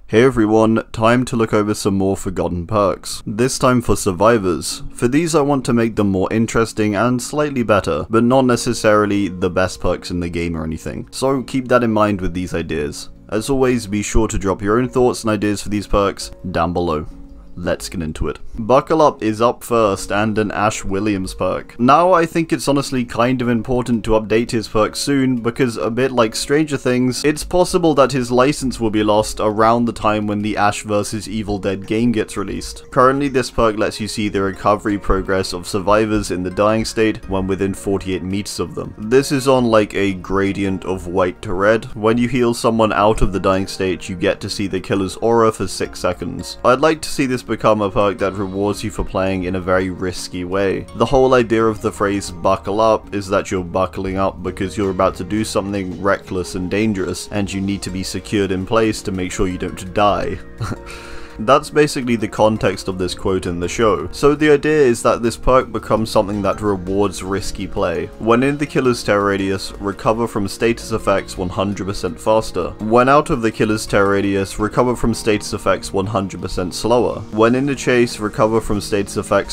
Hey everyone, time to look over some more forgotten perks. This time for survivors. For these I want to make them more interesting and slightly better, but not necessarily the best perks in the game or anything. So keep that in mind with these ideas. As always, be sure to drop your own thoughts and ideas for these perks down below. Let's get into it. Buckle Up is up first, and an Ash Williams perk. Now I think it's honestly kind of important to update his perk soon, because a bit like Stranger Things, it's possible that his license will be lost around the time when the Ash vs Evil Dead game gets released. Currently this perk lets you see the recovery progress of survivors in the dying state when within 48 meters of them. This is on like a gradient of white to red. When you heal someone out of the dying state, you get to see the killer's aura for 6 seconds. I'd like to see this become a perk that rewards you for playing in a very risky way. The whole idea of the phrase buckle up is that you're buckling up because you're about to do something reckless and dangerous, and you need to be secured in place to make sure you don't die. That's basically the context of this quote in the show. So the idea is that this perk becomes something that rewards risky play. When in the killer's terror radius, recover from status effects 100% faster. When out of the killer's terror radius, recover from status effects 100% slower. When in the chase, recover from status effects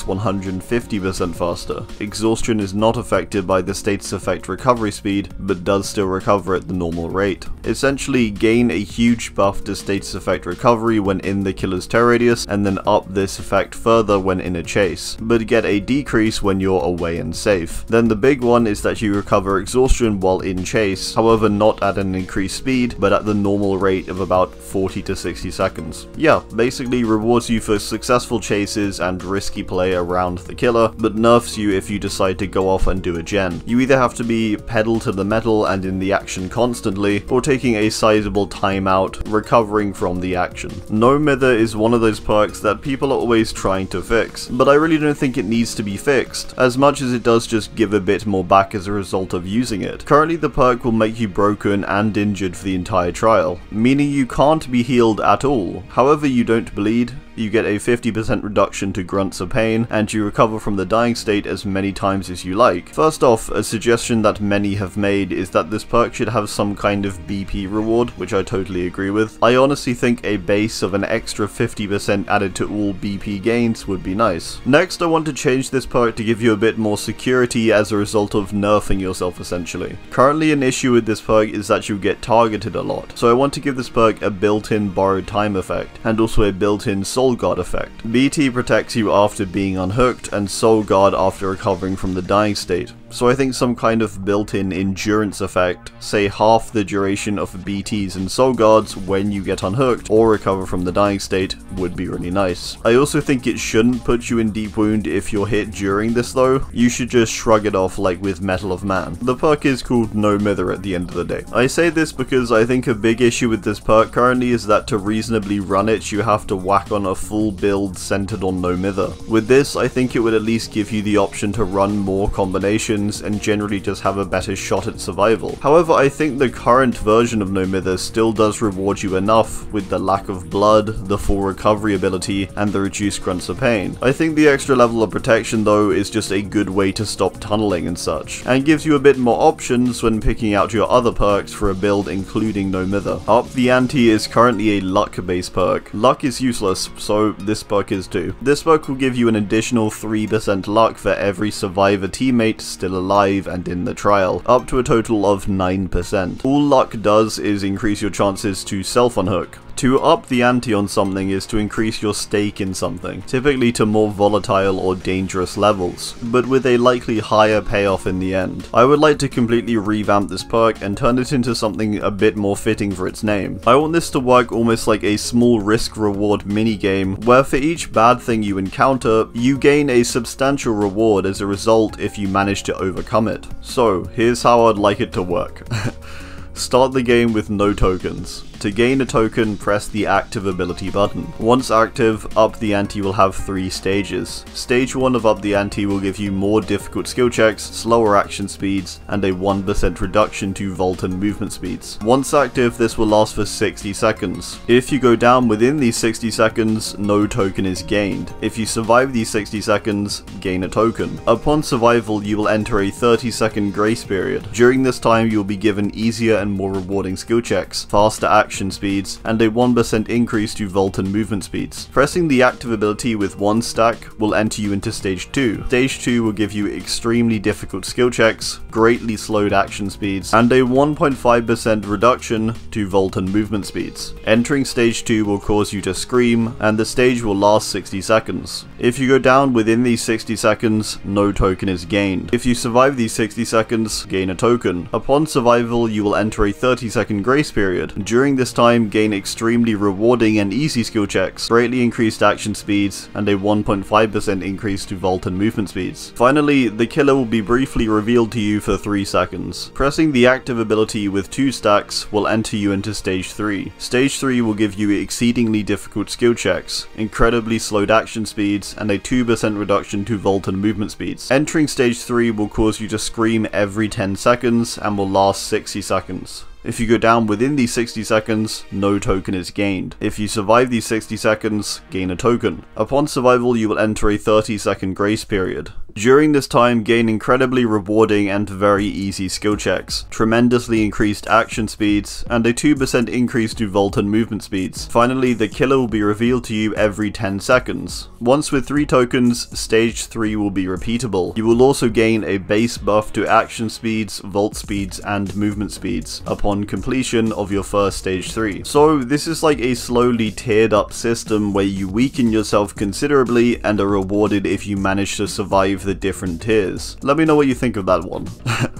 150% faster. Exhaustion is not affected by the status effect recovery speed, but does still recover at the normal rate. Essentially, gain a huge buff to status effect recovery when in the killer's terror radius, and then up this effect further when in a chase, but get a decrease when you're away and safe. Then the big one is that you recover exhaustion while in chase, however not at an increased speed, but at the normal rate of about 40 to 60 seconds. Yeah, basically rewards you for successful chases and risky play around the killer, but nerfs you if you decide to go off and do a gen. You either have to be pedal to the metal and in the action constantly, or taking a sizable timeout, recovering from the action. No Mither is one of those perks that people are always trying to fix, but I really don't think it needs to be fixed, as much as it does just give a bit more back as a result of using it. Currently the perk will make you broken and injured for the entire trial, meaning you can't be healed at all. However you don't bleed, you get a 50% reduction to grunts of pain, and you recover from the dying state as many times as you like. First off, a suggestion that many have made is that this perk should have some kind of BP reward, which I totally agree with. I honestly think a base of an extra 50% added to all BP gains would be nice. Next, I want to change this perk to give you a bit more security as a result of nerfing yourself essentially. Currently an issue with this perk is that you get targeted a lot, so I want to give this perk a built-in borrowed time effect, and also a built-in soul guard effect. BT protects you after being unhooked, and soul guard after recovering from the dying state. So I think some kind of built-in endurance effect, say half the duration of BTs and soul guards when you get unhooked or recover from the dying state, would be really nice. I also think it shouldn't put you in deep wound if you're hit during this though. You should just shrug it off like with Metal of Man. The perk is called No Mither at the end of the day. I say this because I think a big issue with this perk currently is that to reasonably run it, you have to whack on a full build centered on No Mither. With this, I think it would at least give you the option to run more combinations and generally just have a better shot at survival. However, I think the current version of No Mither still does reward you enough with the lack of blood, the full recovery ability, and the reduced grunts of pain. I think the extra level of protection though is just a good way to stop tunneling and such, and gives you a bit more options when picking out your other perks for a build including No Mither. Up the Ante is currently a luck based perk. Luck is useless, so this perk is too. This perk will give you an additional 3% luck for every survivor teammate still alive and in the trial, up to a total of 9%. All luck does is increase your chances to self-unhook. To up the ante on something is to increase your stake in something, typically to more volatile or dangerous levels, but with a likely higher payoff in the end. I would like to completely revamp this perk and turn it into something a bit more fitting for its name. I want this to work almost like a small risk-reward minigame, where for each bad thing you encounter, you gain a substantial reward as a result if you manage to overcome it. So, here's how I'd like it to work. Start the game with no tokens. To gain a token, press the active ability button. Once active, Up the Ante will have 3 stages. Stage 1 of Up the Ante will give you more difficult skill checks, slower action speeds, and a 1% reduction to vault and movement speeds. Once active, this will last for 60 seconds. If you go down within these 60 seconds, no token is gained. If you survive these 60 seconds, gain a token. Upon survival, you will enter a 30-second grace period. During this time, you will be given easier and more rewarding skill checks, faster action speeds, and a 1% increase to vault and movement speeds. Pressing the active ability with one stack will enter you into Stage 2. Stage 2 will give you extremely difficult skill checks, greatly slowed action speeds, and a 1.5% reduction to vault and movement speeds. Entering Stage 2 will cause you to scream, and the stage will last 60 seconds. If you go down within these 60 seconds, no token is gained. If you survive these 60 seconds, gain a token. Upon survival, you will enter a 30-second grace period. During this time, gain extremely rewarding and easy skill checks, greatly increased action speeds, and a 1.5% increase to vault and movement speeds. Finally, the killer will be briefly revealed to you for 3 seconds. Pressing the active ability with 2 stacks will enter you into Stage 3. Stage 3 will give you exceedingly difficult skill checks, incredibly slowed action speeds, and a 2% reduction to vault and movement speeds. Entering Stage 3 will cause you to scream every 10 seconds and will last 60 seconds. If you go down within these 60 seconds, no token is gained. If you survive these 60 seconds, gain a token. Upon survival, you will enter a 30-second grace period. During this time, gain incredibly rewarding and very easy skill checks, tremendously increased action speeds, and a 2% increase to vault and movement speeds. Finally, the killer will be revealed to you every 10 seconds. Once with 3 tokens, Stage 3 will be repeatable. You will also gain a base buff to action speeds, vault speeds, and movement speeds upon completion of your first Stage 3. So this is like a slowly tiered up system where you weaken yourself considerably and are rewarded if you manage to survive the different tiers. Let me know what you think of that one.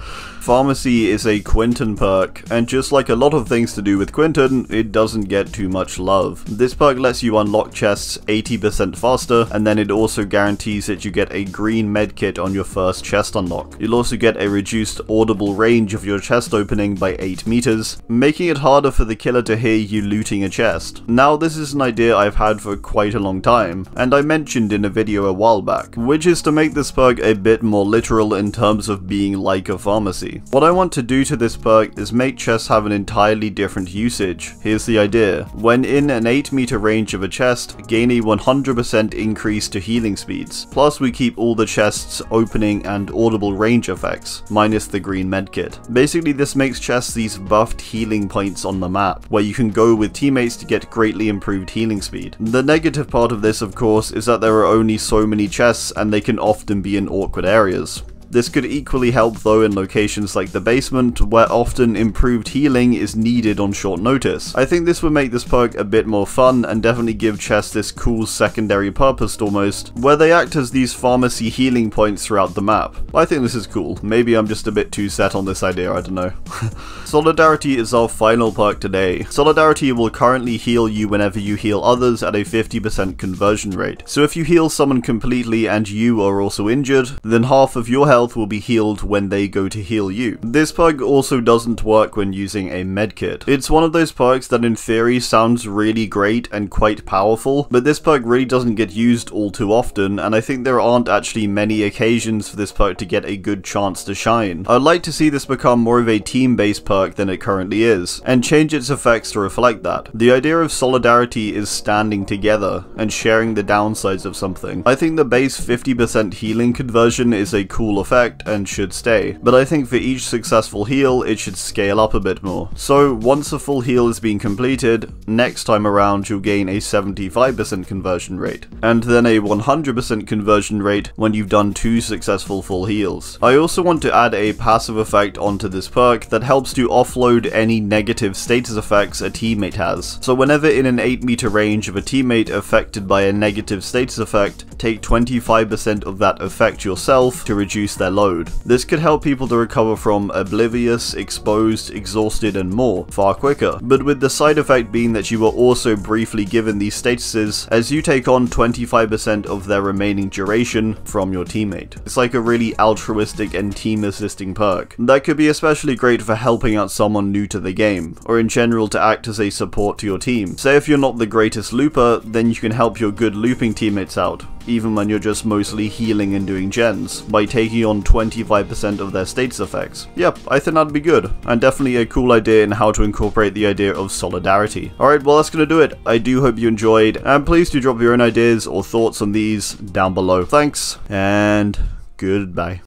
Pharmacy is a Quinton perk, and just like a lot of things to do with Quinton, it doesn't get too much love. This perk lets you unlock chests 80% faster, and then it also guarantees that you get a green medkit on your first chest unlock. You'll also get a reduced audible range of your chest opening by 8 meters, making it harder for the killer to hear you looting a chest. Now this is an idea I've had for quite a long time, and I mentioned in a video a while back, which is to make this perk a bit more literal in terms of being like a pharmacy. What I want to do to this perk is make chests have an entirely different usage. Here's the idea. When in an 8 meter range of a chest, gain a 100% increase to healing speeds. Plus we keep all the chests opening and audible range effects, minus the green medkit. Basically this makes chests these buffed healing points on the map, where you can go with teammates to get greatly improved healing speed. The negative part of this of course is that there are only so many chests and they can often be in awkward areas. This could equally help though in locations like the basement, where often improved healing is needed on short notice. I think this would make this perk a bit more fun and definitely give chests this cool secondary purpose almost, where they act as these pharmacy healing points throughout the map. I think this is cool. Maybe I'm just a bit too set on this idea, I don't know. Solidarity is our final perk today. Solidarity will currently heal you whenever you heal others at a 50% conversion rate. So if you heal someone completely and you are also injured, then half of your health will be healed when they go to heal you. This perk also doesn't work when using a medkit. It's one of those perks that in theory sounds really great and quite powerful, but this perk really doesn't get used all too often, and I think there aren't actually many occasions for this perk to get a good chance to shine. I'd like to see this become more of a team-based perk than it currently is, and change its effects to reflect that. The idea of solidarity is standing together and sharing the downsides of something. I think the base 50% healing conversion is a cool effect and should stay, but I think for each successful heal it should scale up a bit more. So once a full heal has been completed, next time around you'll gain a 75% conversion rate, and then a 100% conversion rate when you've done 2 successful full heals. I also want to add a passive effect onto this perk that helps to offload any negative status effects a teammate has. So whenever in an 8 meter range of a teammate affected by a negative status effect, take 25% of that effect yourself to reduce their load. This could help people to recover from oblivious, exposed, exhausted and more far quicker, but with the side effect being that you are also briefly given these statuses as you take on 25% of their remaining duration from your teammate. It's like a really altruistic and team assisting perk. That could be especially great for helping out someone new to the game, or in general to act as a support to your team. Say if you're not the greatest looper, then you can help your good looping teammates out, even when you're just mostly healing and doing gens, by taking on 25% of their status effects. Yep, I think that'd be good, and definitely a cool idea in how to incorporate the idea of solidarity. Alright, well that's gonna do it. I do hope you enjoyed, and please do drop your own ideas or thoughts on these down below. Thanks, and goodbye.